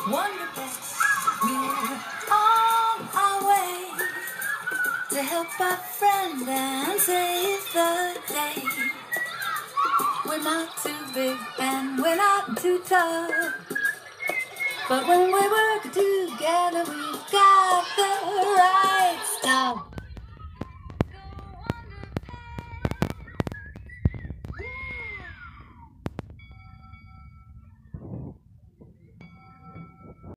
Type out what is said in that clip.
wonderful. We're on our way to help our friend and save the day. We're not too big and we're not too tough, but when we work together, we've got the right